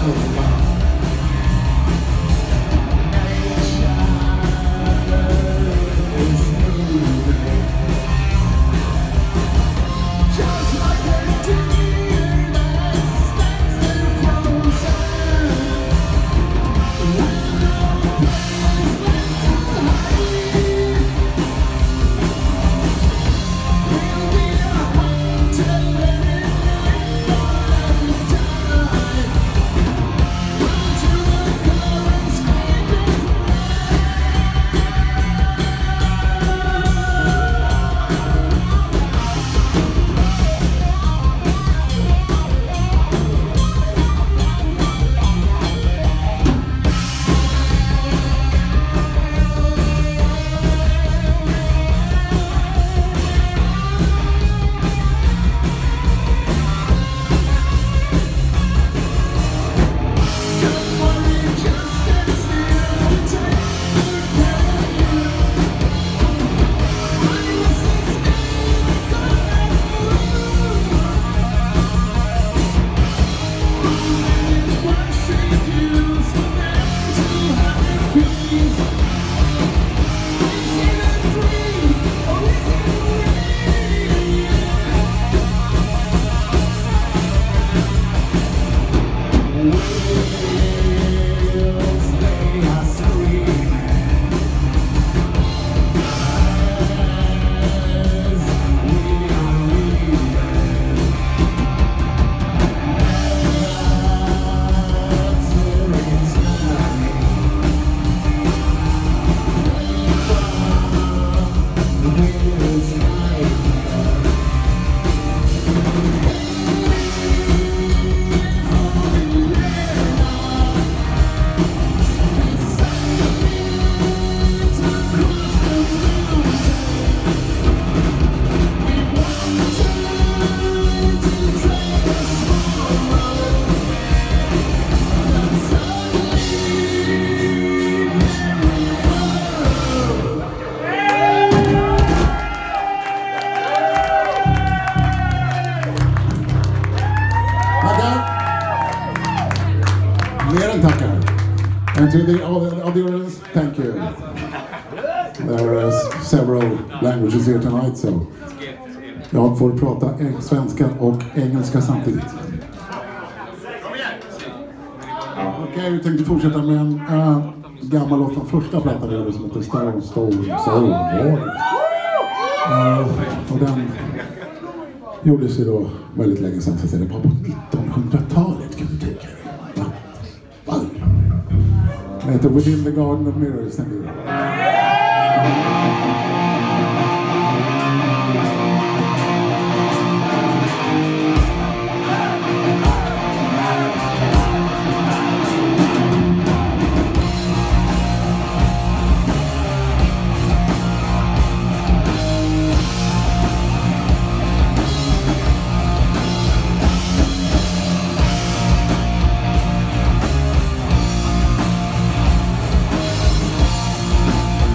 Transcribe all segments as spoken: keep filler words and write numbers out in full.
And to the audience, thank you. There are several languages here tonight, so jag får prata svenska och engelska samtidigt. Okej, okay, vi tänkte fortsätta med en äh, gammal låt från första plattan vi gjorde som heter Stone, Stone, Soul. Uh, och den gjordes ju då väldigt länge sedan, så det var på nittonhundratalet, kan du tänka dig. Va? Va? Det heter Within the Garden of Mirrors, tänker du. We'll be right back.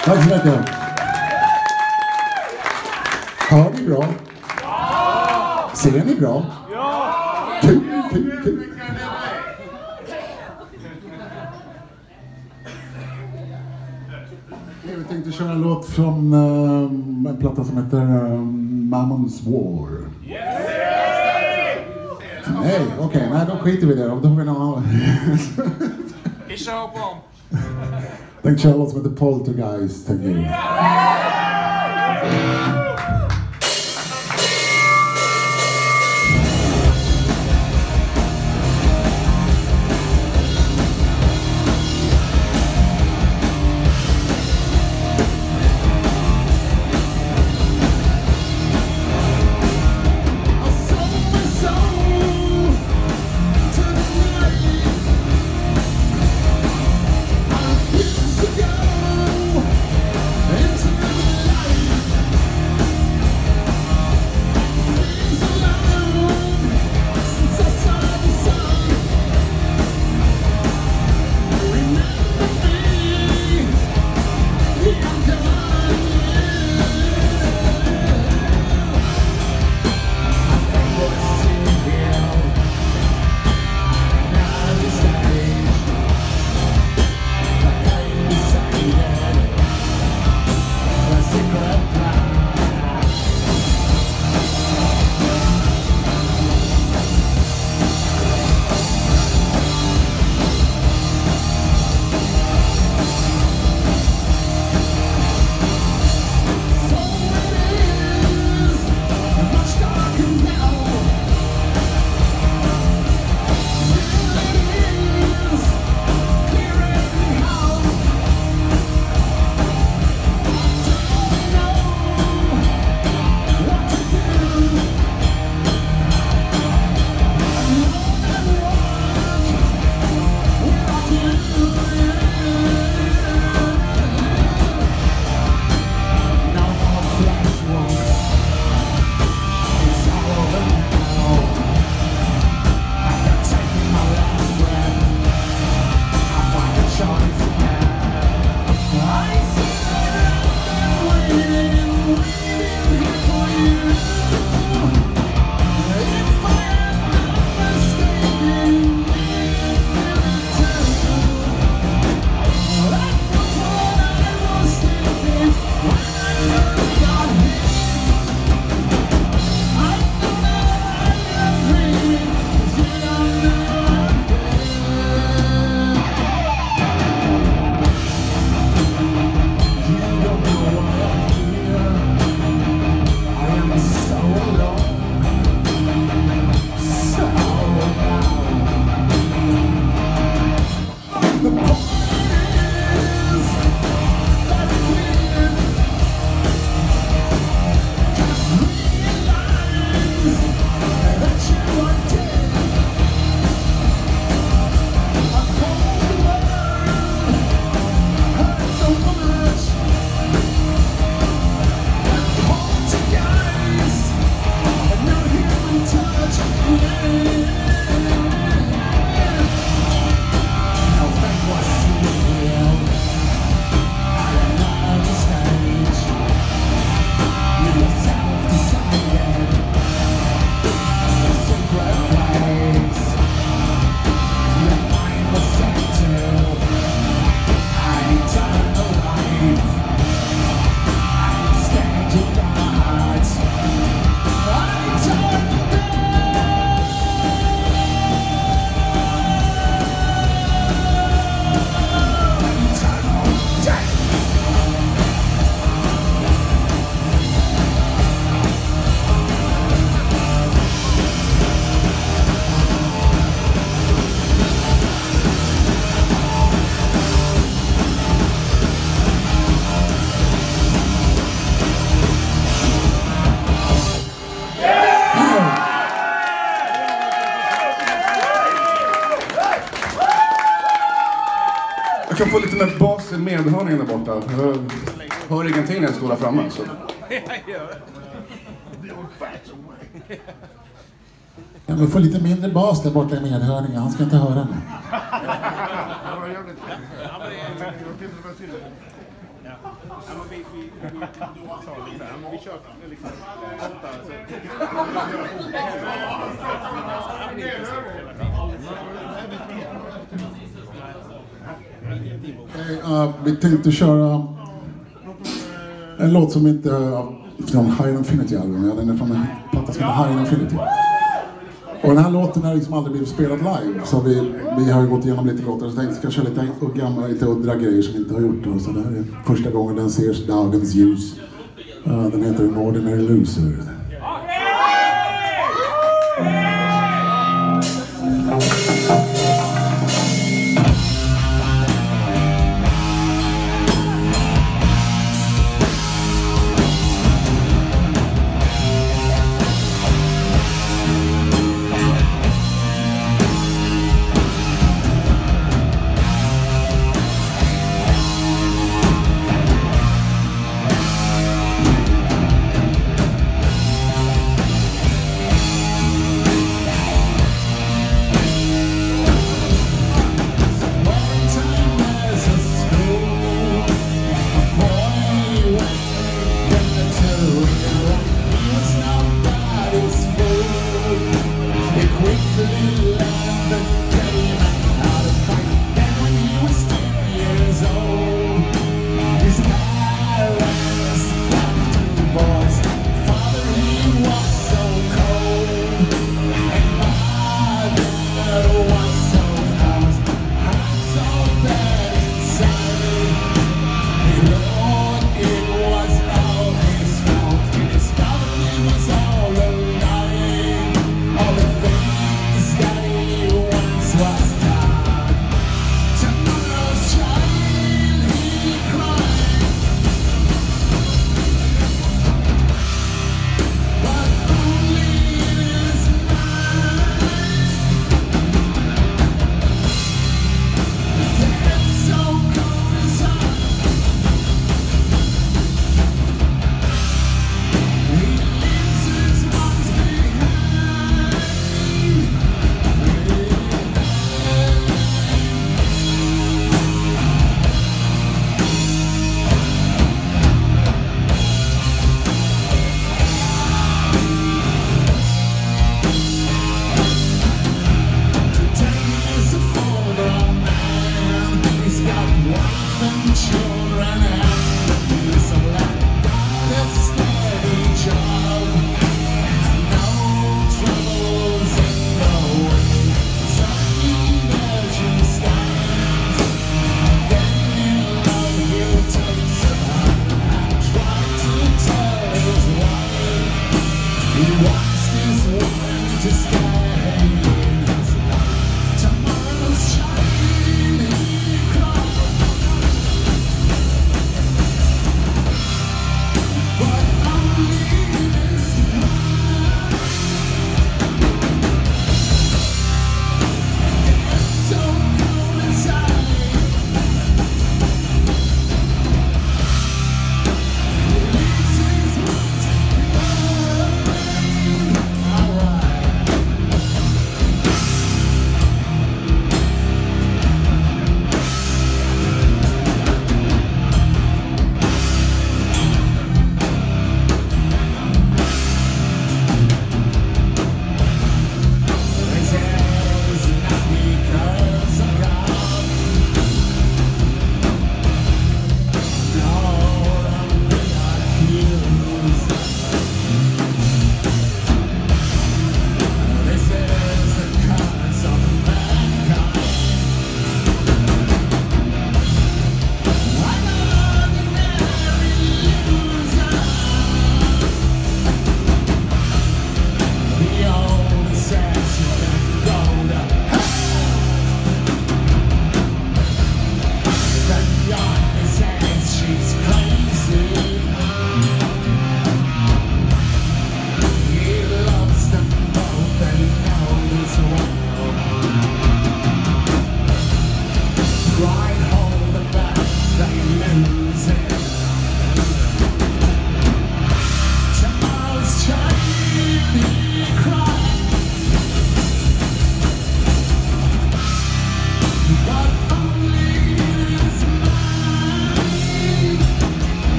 Tack så mycket. Hör ni bra? Ser ni bra? Kul, kul, kul. Jag tänkte köra en låt från uh, en platta som heter uh, Mammon's War. Nej, okej, okay, nej då skiter vi där. Då har vi någon annan. Vi kör på dem. Tänkte köra en låt som heter Poltergeist, tänker jag. Jag kan få lite mer bas i medhörningen där borta. Jag hör ingenting när jag står där framme. Så. Jag vill få lite mindre bas där borta i medhörningen. Han ska inte höra mig. Ja. Ja, men vi, vi, vi, vi tar lite här, men vi kör liksom åtta så... Okay, uh, vi tänkte köra en låt som inte är från High Infinity-album. Ja, den är från en platta som heter High Infinity. Och den här låten har liksom aldrig blivit spelad live, så vi, vi har ju gått igenom lite låtar och tänkte att vi ska köra lite gamla, lite udda grejer som vi inte har gjort. Och så det här är första gången den ser dagens ljus. Uh, den heter An Ordinary Loser.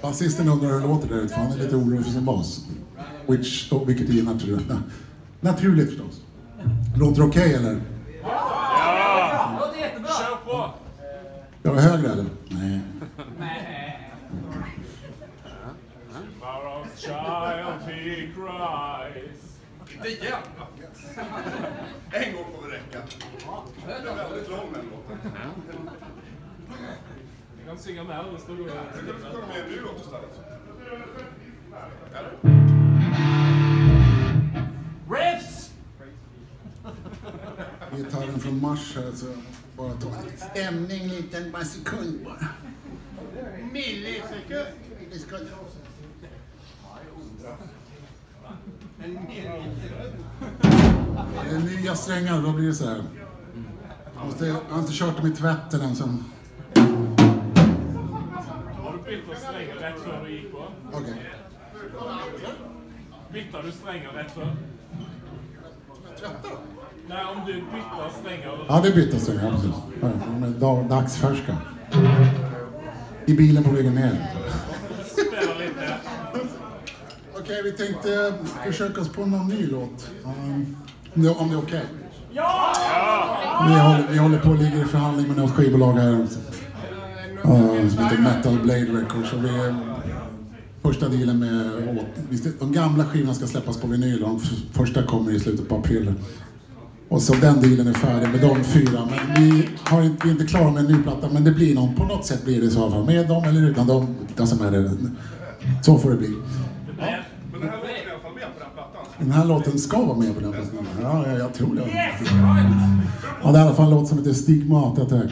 Basisten undrar hur det låter där ute, för han är lite orolig för sin bas. Which, då, vilket är naturligt, na, naturligt förstås. Låter det okej okay, eller? Ja! Låter jättebra! Kör på! Jag är högre eller? Nej. Nej. Child, he cries. Inte igen! En gång får det räcka. Det är väldigt lång den låten. Jag kan synga med alla stora. Jag kan sjunga med nu låt istället. Riffs! Gitarren från Mars här, så bara ta lite stämning, liten bara sekund bara. Millisekund. Millisekund. Det är nya strängar, då blir det så här. Jag, måste, jag har inte kört dem i tvätten än som... Har du bytt strängar rätt för du gick på? Okej. Okay. Bytte du strängar rätt för? Nej, om du bytte strängar... Ja, det bytte strängar, precis. De är dagsfärska. I bilen på vägen ner. Spela lite. Okej, vi tänkte försöka oss på någon ny låt. Um, om det är okej. Okay. Ja! Vi håller, vi håller på och ligger i förhandling med något skivbolag här. Uh, som heter Metal Blade Records. Och vi är första dealen med... De gamla skivorna ska släppas på vinyl. De första kommer i slutet på april. Och så den dealen är färdig med de fyra. Men vi, har inte, vi är inte klara med en ny platta. Men det blir någon, på något sätt blir det så här. Med dem eller utan dem. Den som är det. Så får det bli. Ja. Men den här låten är i alla fall med på den plattan. Den här låten ska vara med på den plattan. Ja, jag, jag tror det. Ja, det är i alla fall en låt som heter Stigmat Attack.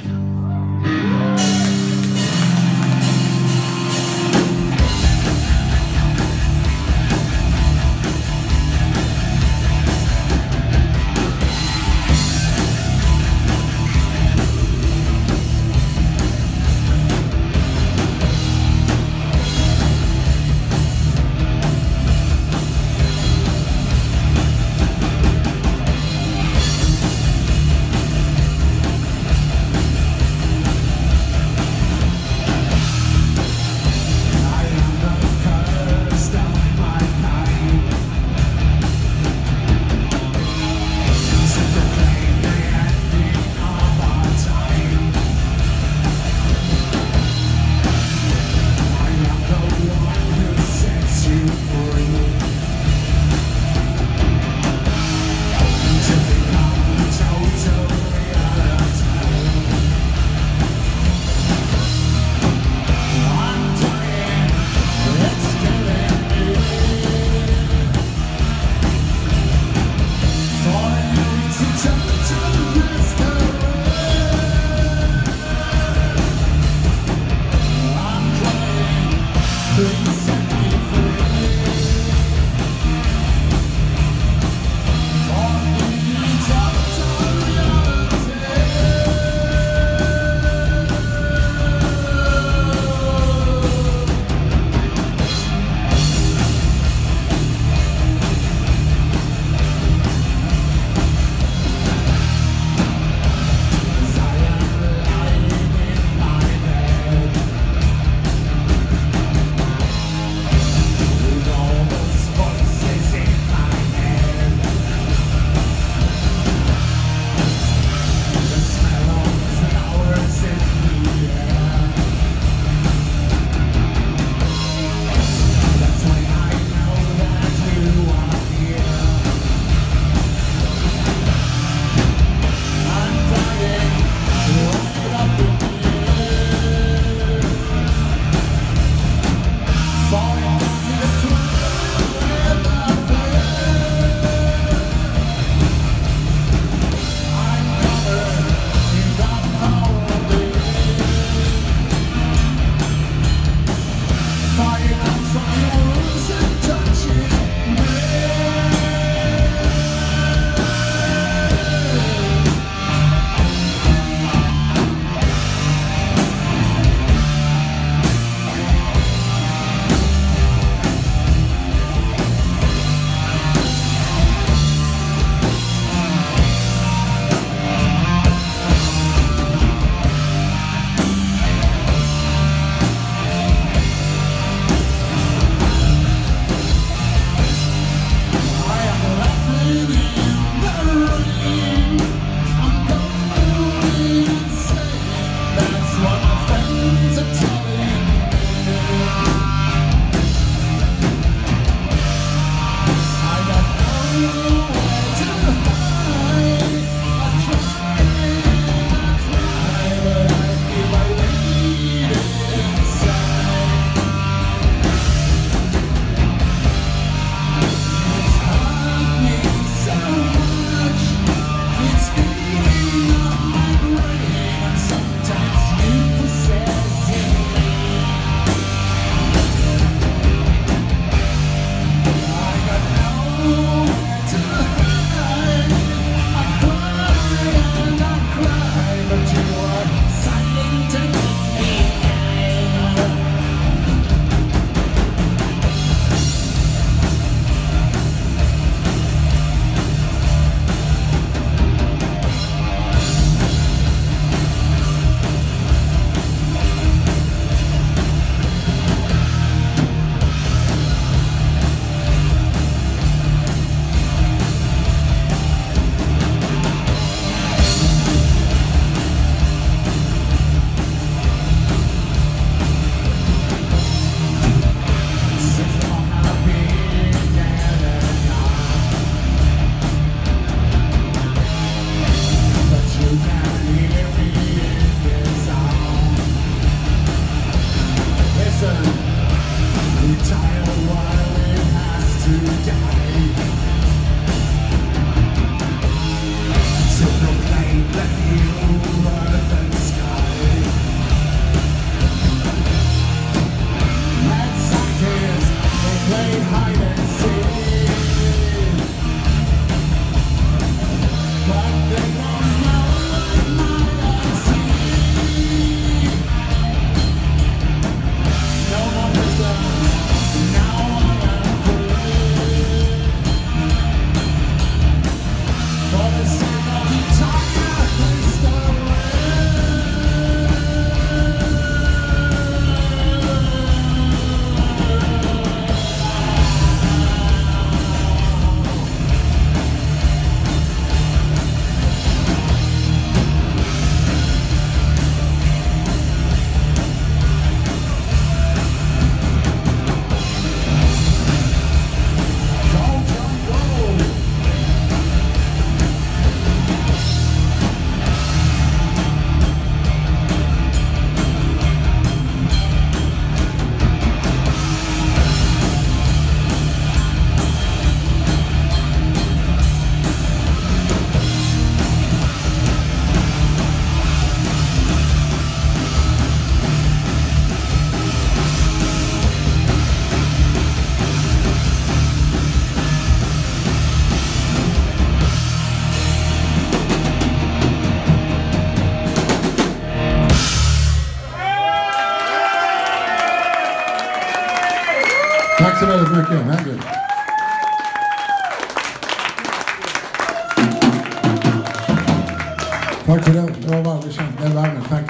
Tack för det. Det var varmt känt. Det är värme. Tack.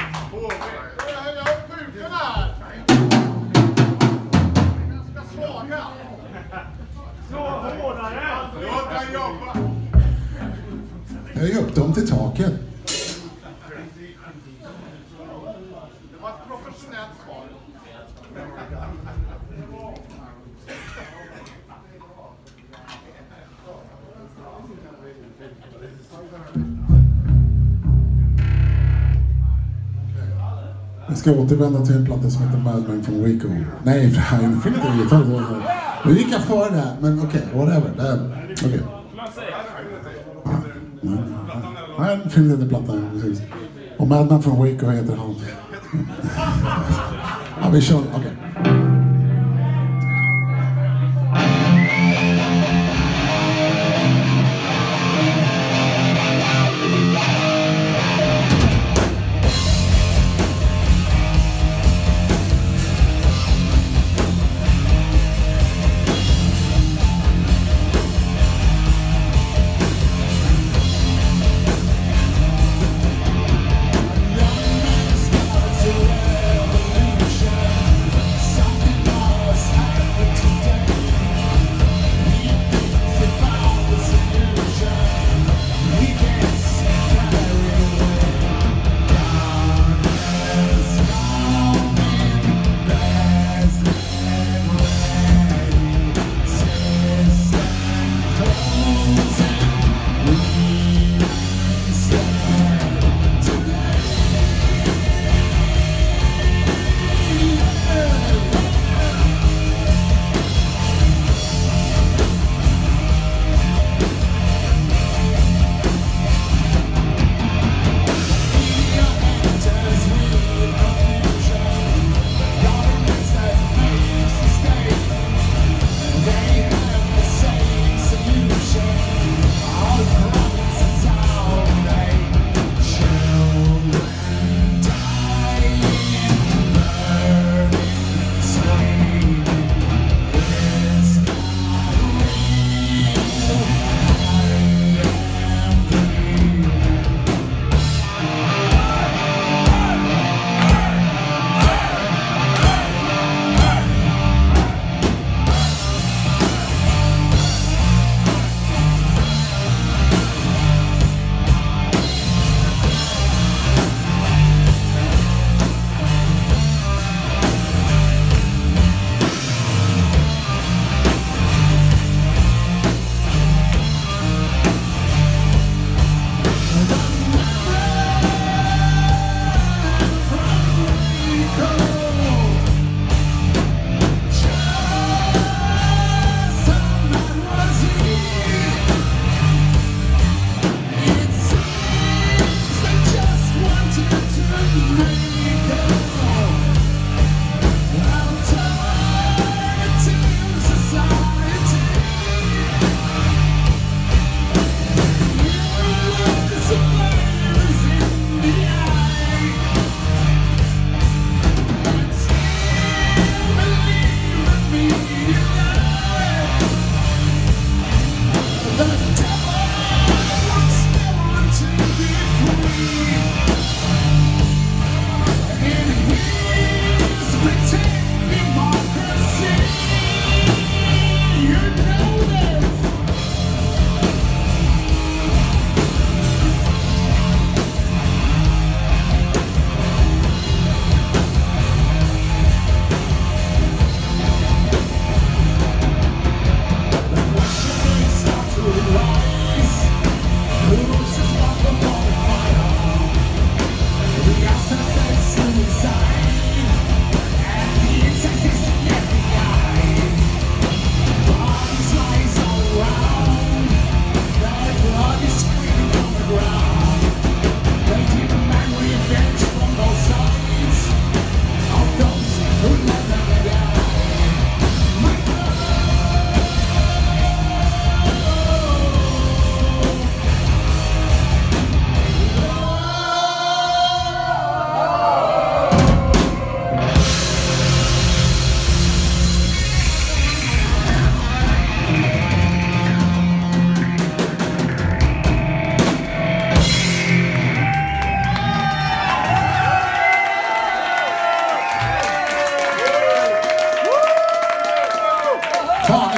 Höj upp dem till taket. Det var ett professionellt svar. Vi ska återvända till en platta som heter Madman från Rico. Nej, för här är inte gitarr. Nu gick jag före det, men okej, okay, whatever. Okej. Okay. Nej, det finns inte plattan, precis. Och Madman från Rico heter han. Ja, vi kör, okej. Okay.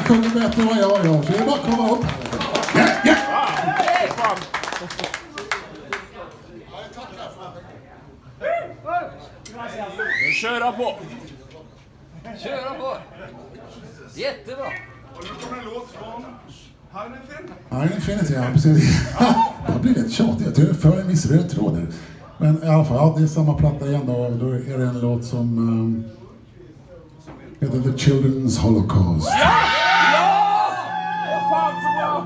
sjunger bättre än vad jag gör, så det är bara att komma upp. Ja, ja! Köra på! Köra på! Jättebra! Och nu kommer en låt från Hässleholm. Ja, det finns ja, precis. Det blir lite tjatigt, jag tror för en viss röd tråd där. Men i alla fall, ja, det är samma platta igen då. Då är det en låt som um, heter The Children's Holocaust. Ja! Ja! Ja, fan så bra!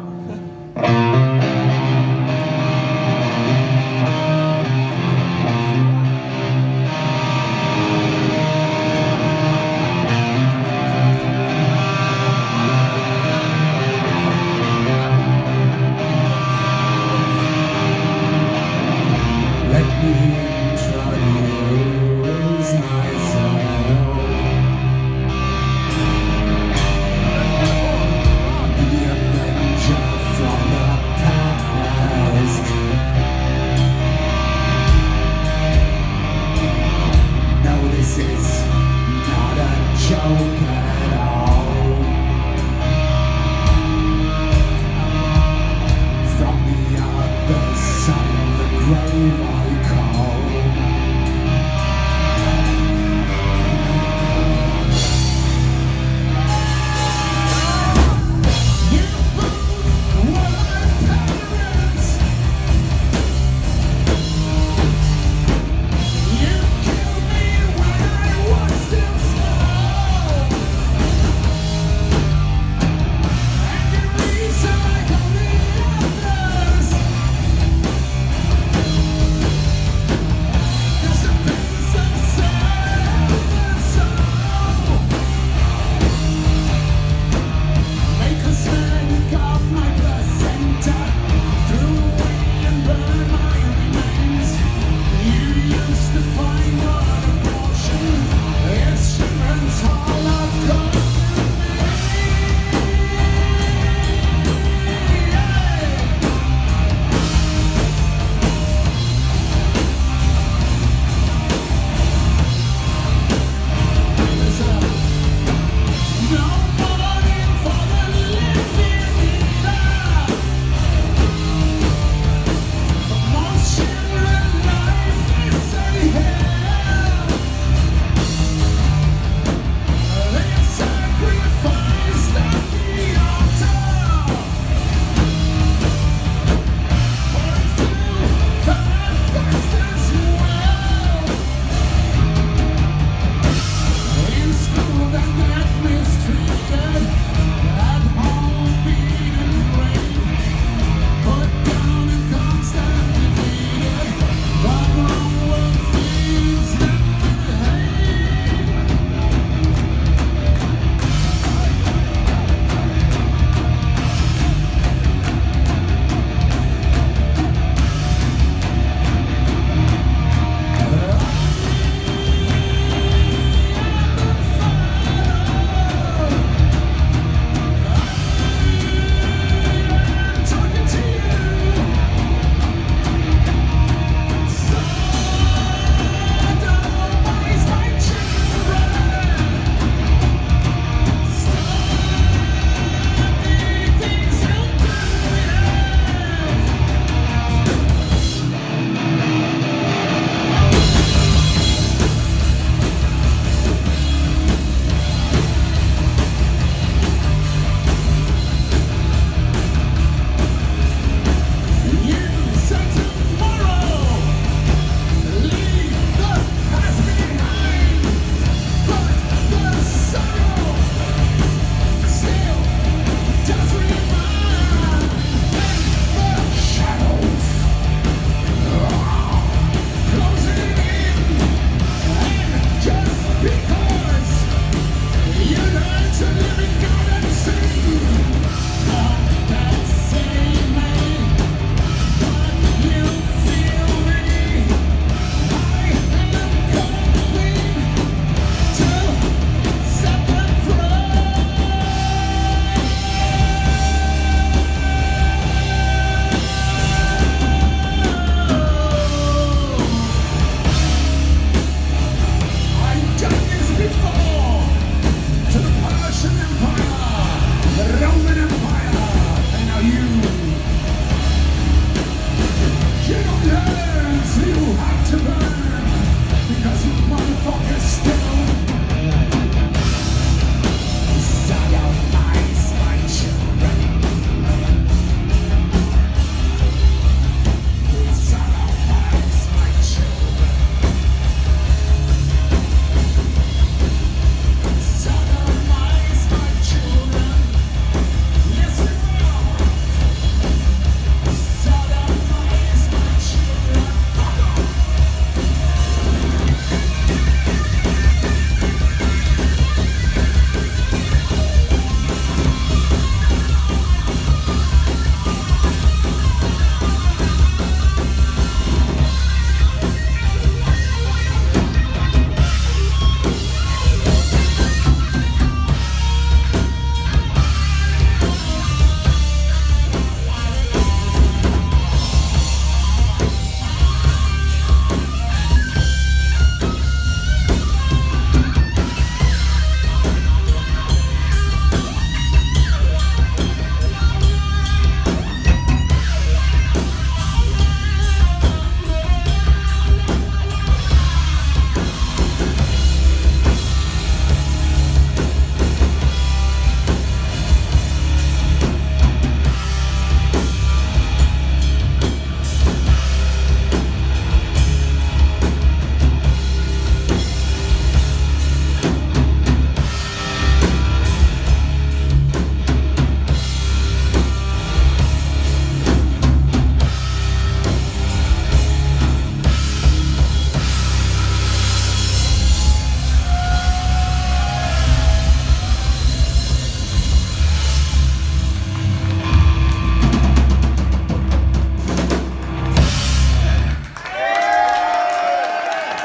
Hey!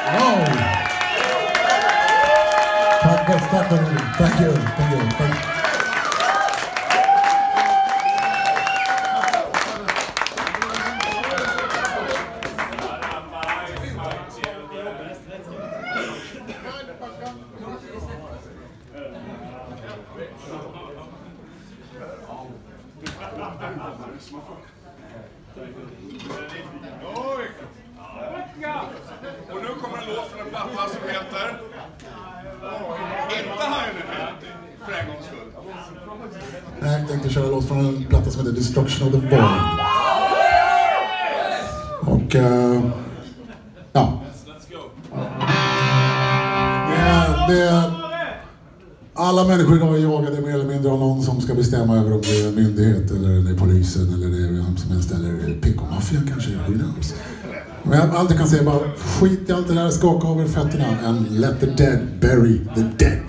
Wow. Tack, tack, tack. Thank you, thank you. Thank you. Och nu kommer en låt från en platta som heter Inte Heineken, för en gångs skull. Jag tänkte köra en låt från en platta som heter Destruction of the Void. Och uh, ja. Det, det, alla människor idag är jagade mer eller mindre av någon som ska bestämma över om det är en myndighet eller det är polisen eller det är vem som helst eller Pico-maffian kanske. Who knows? Men allt jag kan säga är bara skit i allt det där, skaka av er fötterna and let the dead bury the dead.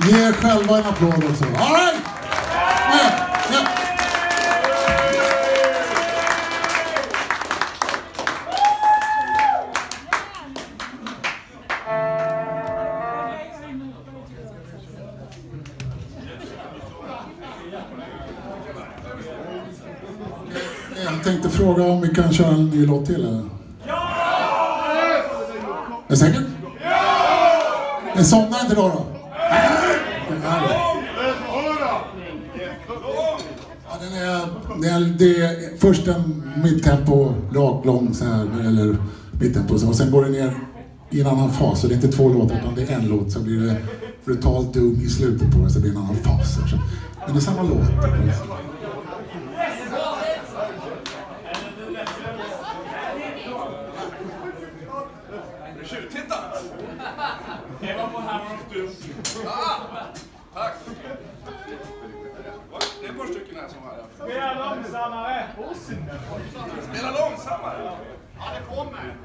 Ge er själva en applåd också. All right! Ja, ja. Jag tänkte fråga om vi kan köra en ny låt till, eller? Ja! Är du säker? Ja! Men somnar inte då då? Ja, den är, det, är, det är först en mitttempo, rak, lång så här, eller mitttempo, och sen går det ner i en annan fas. Så det är inte två låtar utan det är en låt, så blir det brutalt Doom i slutet på det, så det blir en annan fas. Så. Men det är samma låt. Titta! Det var på här och du. Ah, tack. Det är ett par stycken här som har. Spela långsammare. Spela långsammare. Ja, det kommer.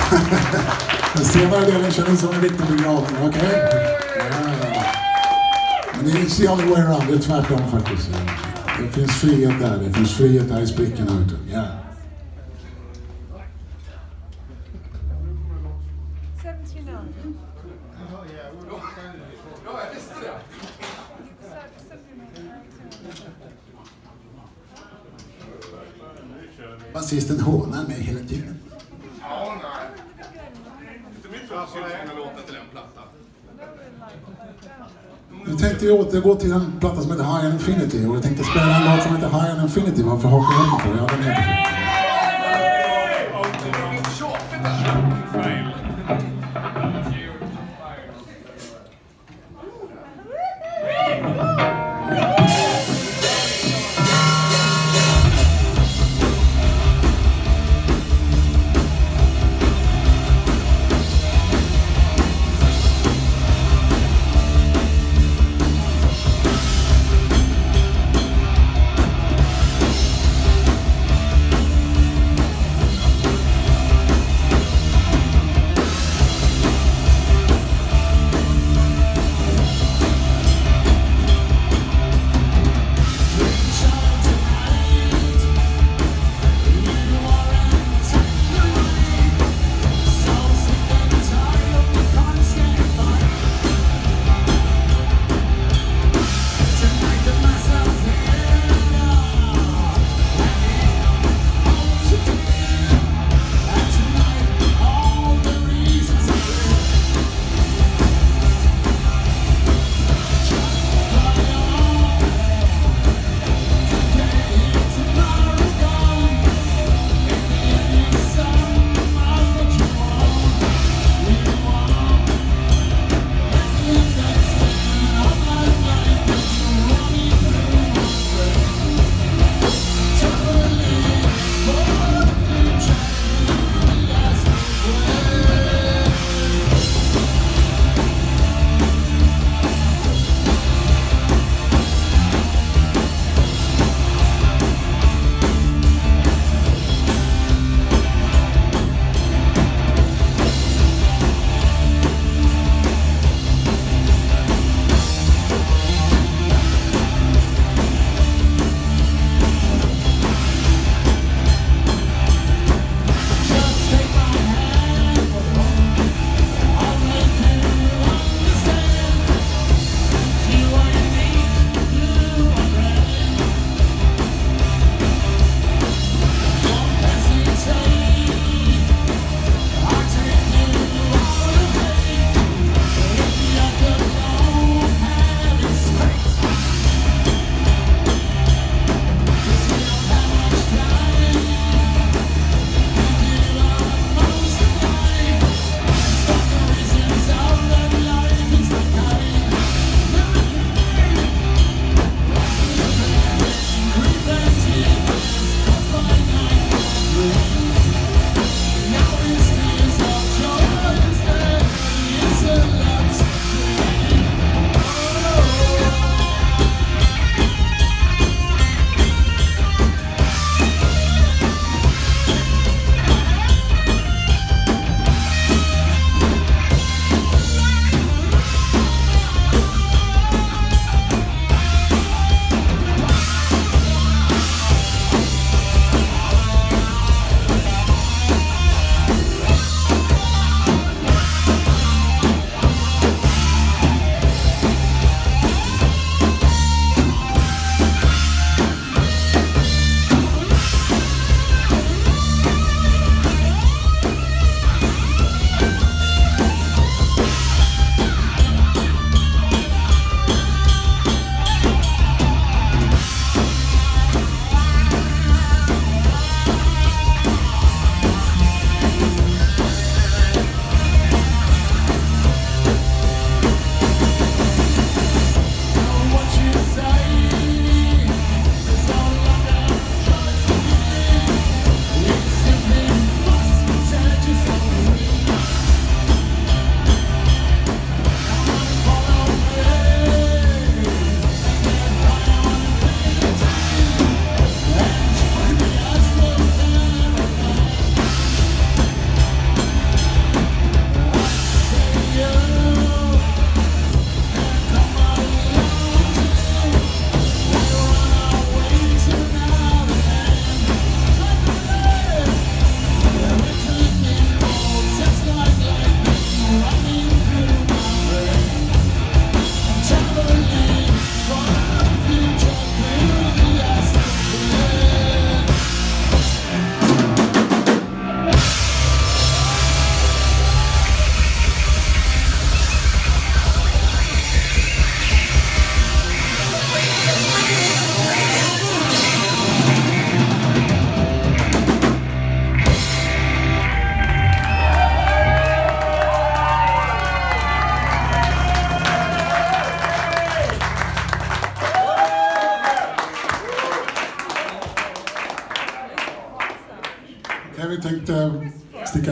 Den senare delen kändes som en riktig begravning, okej? Okay? Ja. Men det är inte the other way around, det är tvärtom faktiskt. Det finns frihet där, det finns frihet där i sprickorna ute. Ja. Basisten hånar mig hela tiden. Ja, nej. Inte mitt för att jag låta till en platta. Jag tänkte ju återgå till en platta som heter High and Infinity och jag tänkte spela en låt som heter High and Infinity. Varför hakar jag upp på? Jag hade med.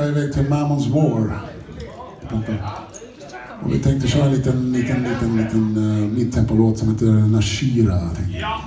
jag iväg till Mammons War. Och vi tänkte köra en liten, liten, liten, liten uh, midtempo-låt som heter Nashira. Ja.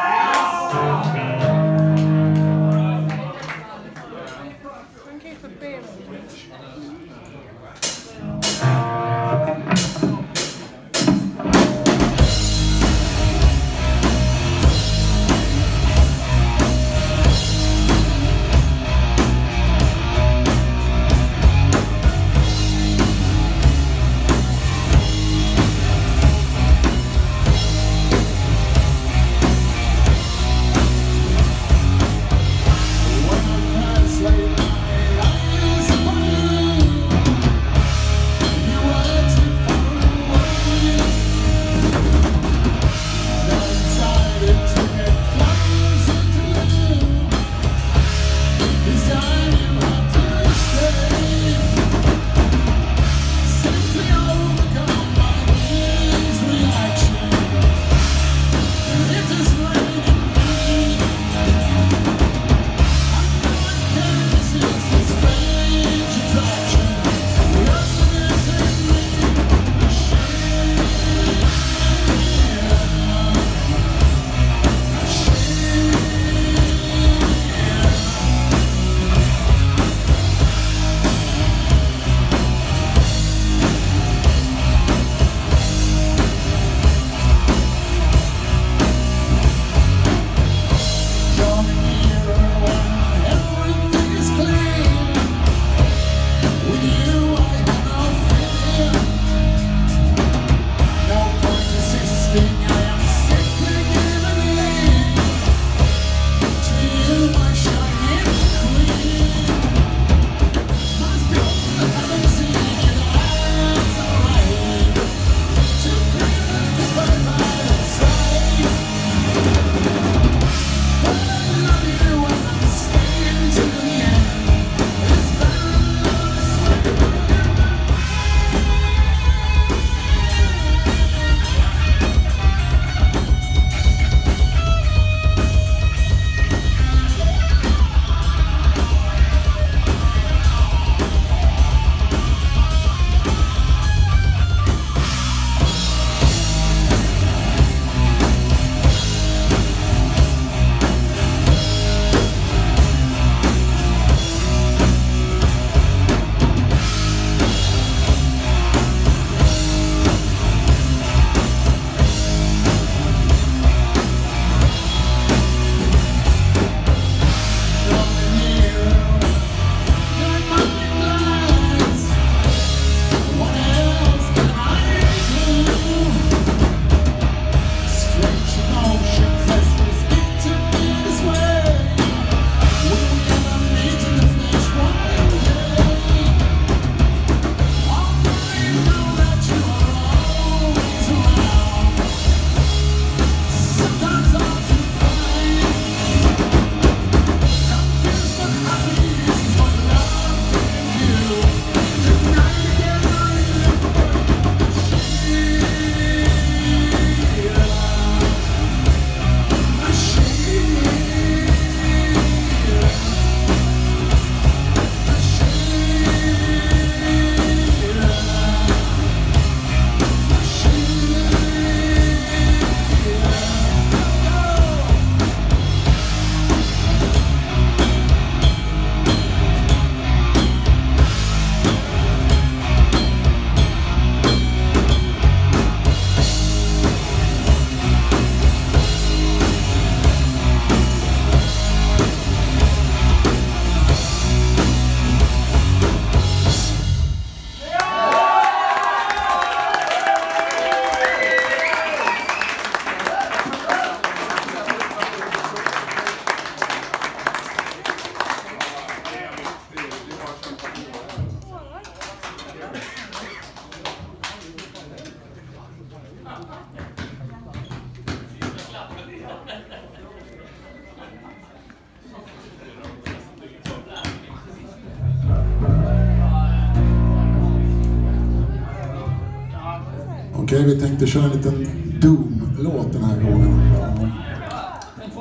Okej, vi tänkte köra en liten Doom-låt den här gången.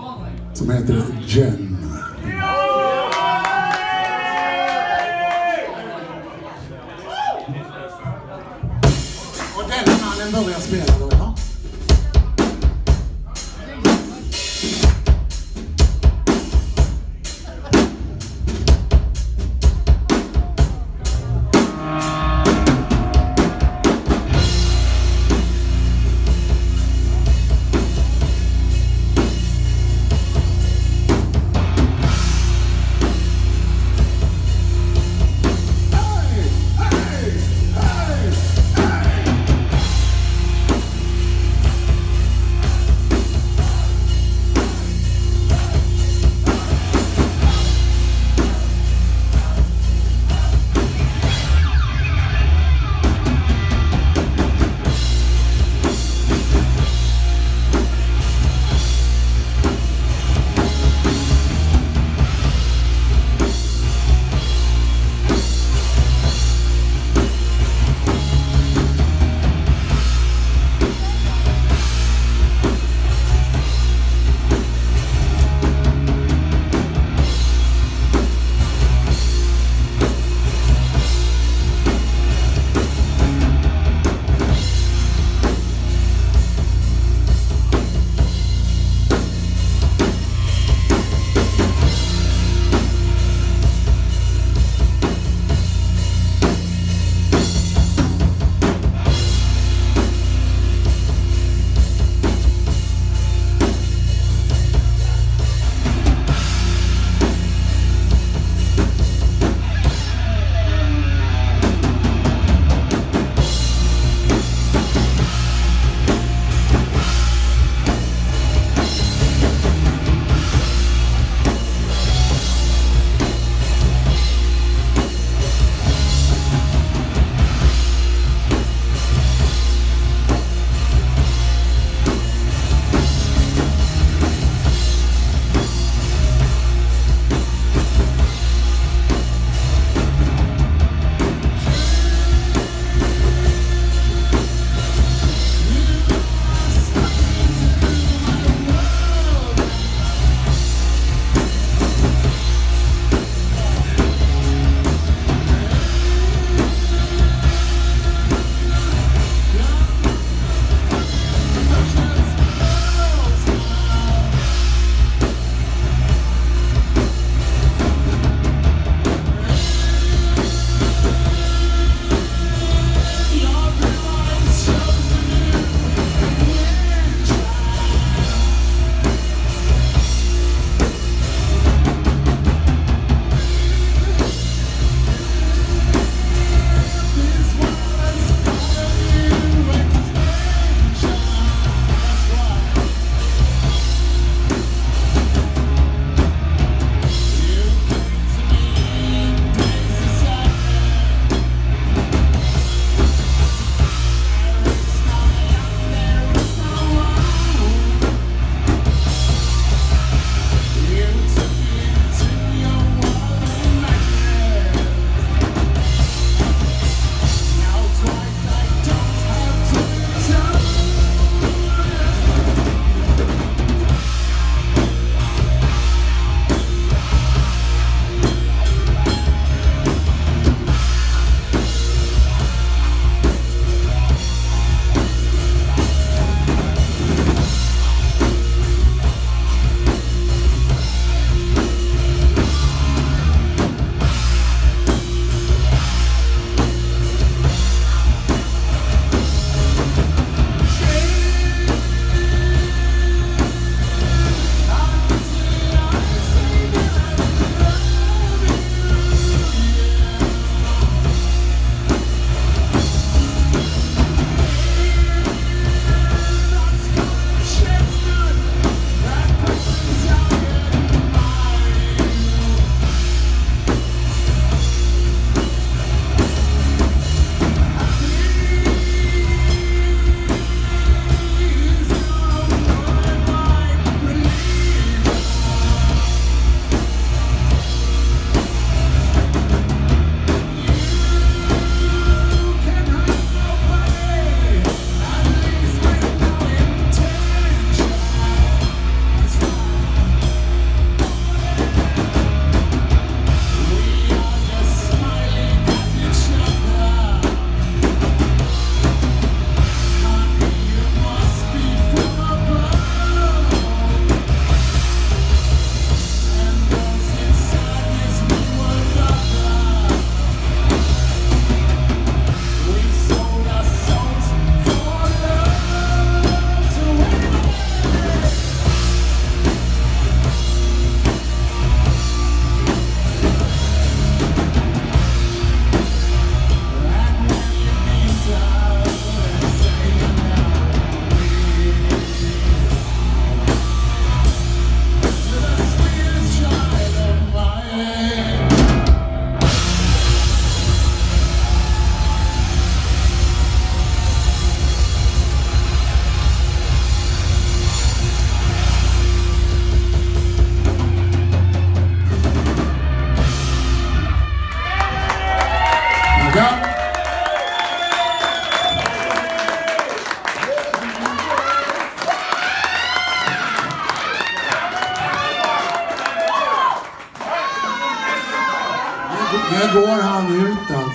Som heter Jen. kan börja spela då, ja. Hey!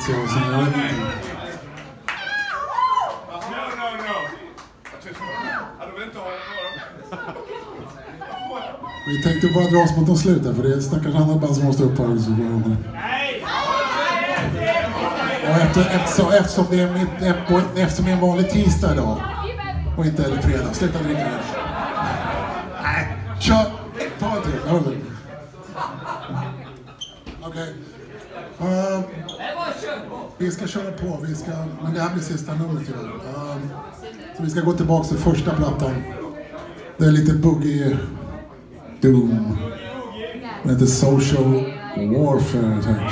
Maurizio och sen jag vet inte. No, no, no. Ja, de vill inte ha några. Vi tänkte bara dra oss mot de slut här, för det är ett stackars annat band som måste upp här. Så Nej! och efter, eftersom, eftersom, det är mitt, eftersom det är en vanlig tisdag idag och inte eller fredag, sluta dricka det. Nej, kör! Ta en till, hör du? Okej. Okay. Uh, vi ska köra på, vi ska, men det här blir sista numret tyvärr. Uh, så vi ska gå tillbaka till första plattan. Det är lite boogie Doom. Det heter Social Warfare. Tack.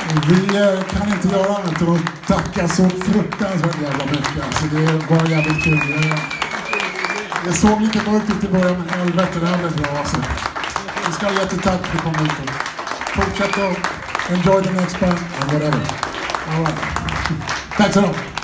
Vi eh, kan inte göra annat än att tacka så fruktansvärt jävla mycket. Alltså, det var jävligt kul. Det, det såg lite mörkt ut i början, men helvete, det här blev bra. Alltså. Vi ska ha jättetack för att komma ut och fortsätta att enjoy the next band or whatever. All right. Tack så mycket.